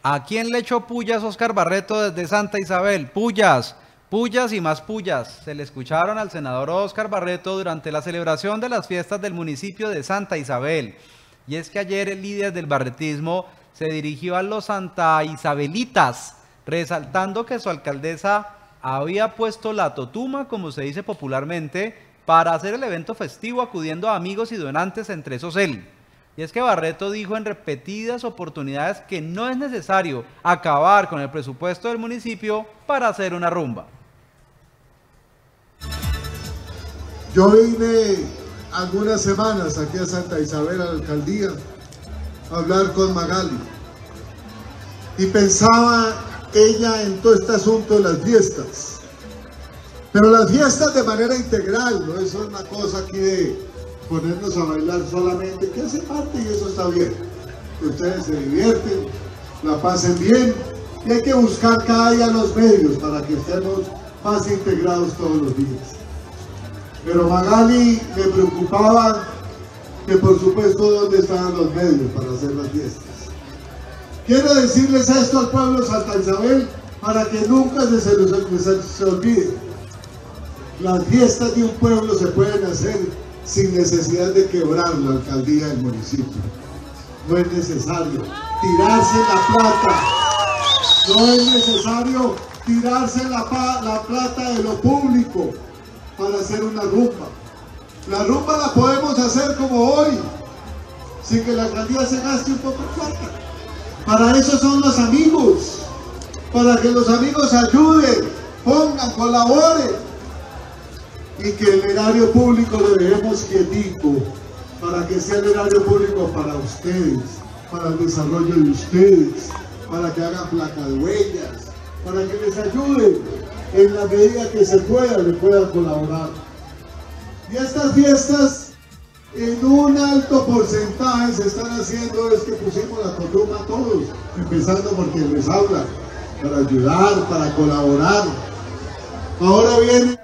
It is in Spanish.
¿A quién le echó pullas Óscar Barreto desde Santa Isabel? Pullas, pullas y más pullas. Se le escucharon al senador Óscar Barreto durante la celebración de las fiestas del municipio de Santa Isabel. Y es que ayer el líder del barretismo se dirigió a los Santa Isabelitas, resaltando que su alcaldesa había puesto la totuma, como se dice popularmente, para hacer el evento festivo acudiendo a amigos y donantes, entre esos él. Y es que Barreto dijo en repetidas oportunidades que no es necesario acabar con el presupuesto del municipio para hacer una rumba. Yo vine algunas semanas aquí a Santa Isabel, a la alcaldía, a hablar con Magali. Y pensaba ella en todo este asunto de las fiestas. Pero las fiestas de manera integral, no es una cosa aquí de ponernos a bailar solamente, que hace parte y eso está bien. Que ustedes se divierten, la pasen bien y hay que buscar cada día los medios para que estemos más integrados todos los días. Pero Magali me preocupaba que por supuesto dónde estaban los medios para hacer las fiestas. Quiero decirles esto al pueblo de Santa Isabel para que nunca se olvide. Las fiestas de un pueblo se pueden hacer sin necesidad de quebrar la alcaldía del municipio. No es necesario tirarse la plata, no es necesario tirarse la plata de lo público para hacer una rumba. La rumba la podemos hacer como hoy, sin que la alcaldía se gaste un poco de plata. Para eso son los amigos, para que los amigos ayuden, pongan, colaboren. Y que el erario público lo dejemos quietito, para que sea el erario público para ustedes, para el desarrollo de ustedes, para que hagan placa de huellas, para que les ayuden en la medida que se pueda, le puedan colaborar. Y estas fiestas, en un alto porcentaje se están haciendo, es que pusimos la totuma a todos, empezando por quien les habla, para ayudar, para colaborar. Ahora viene